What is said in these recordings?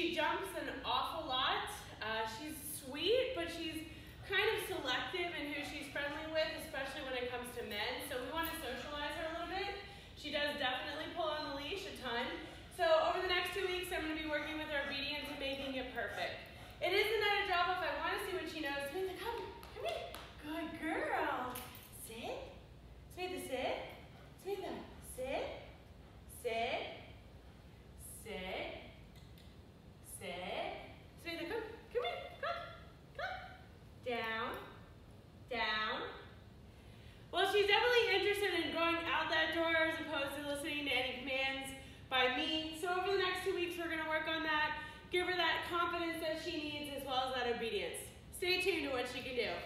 She jumps an awful lot. She's sweet, but she's kind of selective in who she's friendly with, especially when it comes to men. So we want to socialize her a little bit. She does definitely pull on the leash a ton. So over the next 2 weeks, I'm going to be working with her obedience and making it perfect. It is Samantha Drop if I want to see what she knows. Samantha, come here. Good girl. Sit. Samantha, sit. Samantha, sit. Sit. Sit. Sit. Samantha, come here. Come. Down. Down. Well, she's definitely interested in going out that door as opposed to listening to any commands by me. So over the next 2 weeks, we're going to work on that. Give her that confidence that she needs as well as that obedience. Stay tuned to what she can do.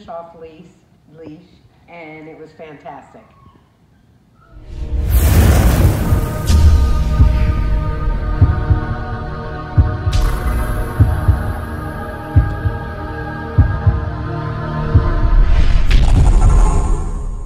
off leash, and it was fantastic.